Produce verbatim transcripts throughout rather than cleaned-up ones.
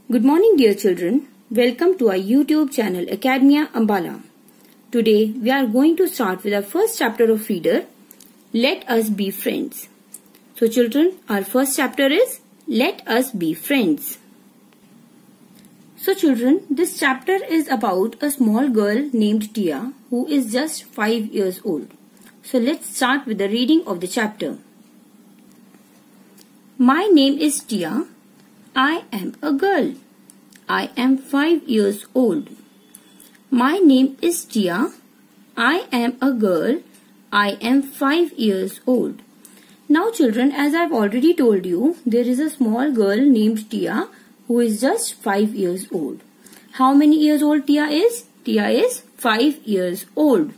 Good morning, dear children. Welcome to our YouTube channel Academia Ambala. Today we are going to start with our first chapter of Reader, Let Us Be Friends. So children, our first chapter is Let Us Be Friends. So children, this chapter is about a small girl named Tia who is just five years old. So let's start with the reading of the chapter. My name is Tia. I am a girl. I am five years old. My name is Tia. I am a girl. I am five years old. Now children, as I have already told you, there is a small girl named Tia who is just five years old. How many years old Tia is? Tia is five years old.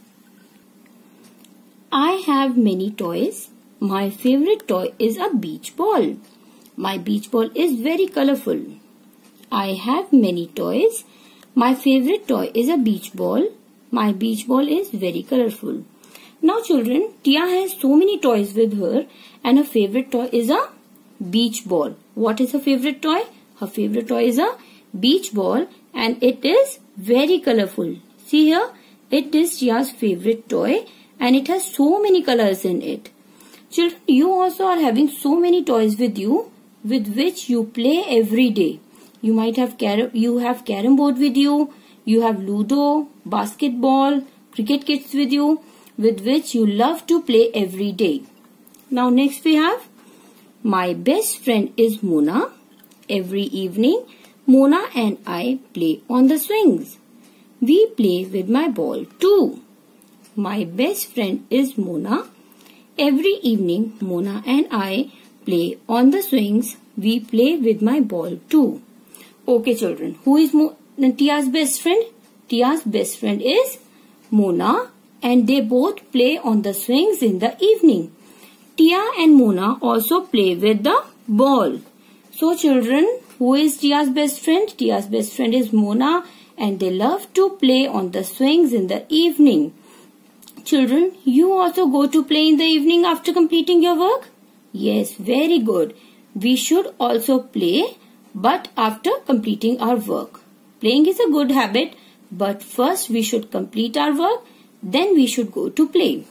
I have many toys. My favorite toy is a beach ball. My beach ball is very colorful. I have many toys. My favorite toy is a beach ball. My beach ball is very colorful. Now children, Tia has so many toys with her and her favorite toy is a beach ball. What is her favorite toy? Her favorite toy is a beach ball and it is very colorful. See here, it is Tia's favorite toy and it has so many colors in it. Children, you also are having so many toys with you with which you play every day. You might have car you have carom board with you, you have Ludo, basketball, cricket kits with you with which you love to play every day. Now next we have my best friend is Mona. Every evening Mona and I play on the swings. We play with my ball too. My best friend is Mona. Every evening, Mona and I play on the swings. We play with my ball too. Okay, children. Who is Mo Tia's best friend? Tia's best friend is Mona and they both play on the swings in the evening. Tia and Mona also play with the ball. So, children, who is Tia's best friend? Tia's best friend is Mona and they love to play on the swings in the evening. Children, you also go to play in the evening after completing your work? Yes, very good. We should also play, but after completing our work. Playing is a good habit, but first we should complete our work, then we should go to play.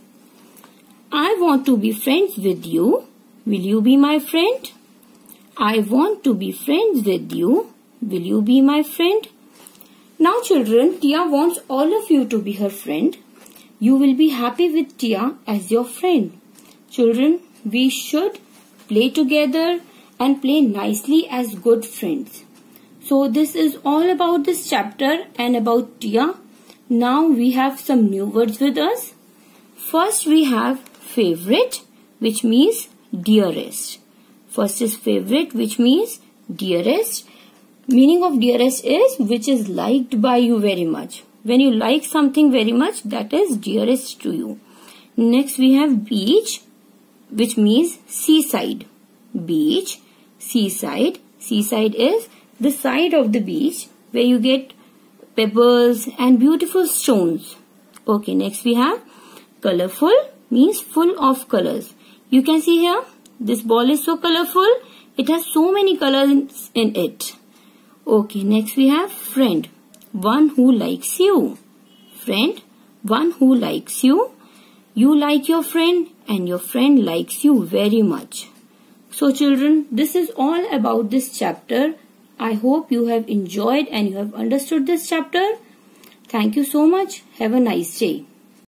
I want to be friends with you. Will you be my friend? I want to be friends with you. Will you be my friend? Now children, Tia wants all of you to be her friend. You will be happy with Tia as your friend. Children, we should play together and play nicely as good friends. So this is all about this chapter and about Tia. Now we have some new words with us. First we have favorite, which means dearest. First is favorite, which means dearest. Meaning of dearest is which is liked by you very much. When you like something very much, that is dearest to you. Next we have beach, which means seaside. Beach, seaside. Seaside is the side of the beach where you get pebbles and beautiful stones. Okay, next we have colorful, means full of colors. You can see here, this ball is so colorful. It has so many colors in it. Okay, next we have friend. One who likes you. Friend, one who likes you. You like your friend and your friend likes you very much. So children, this is all about this chapter. I hope you have enjoyed and you have understood this chapter. Thank you so much. Have a nice day.